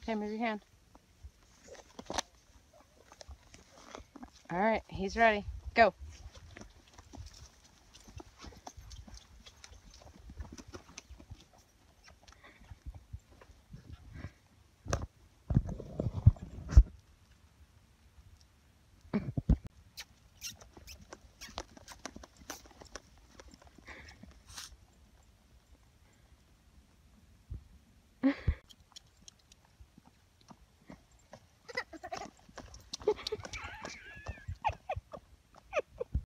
Okay, move your hand. All right, he's ready. Go.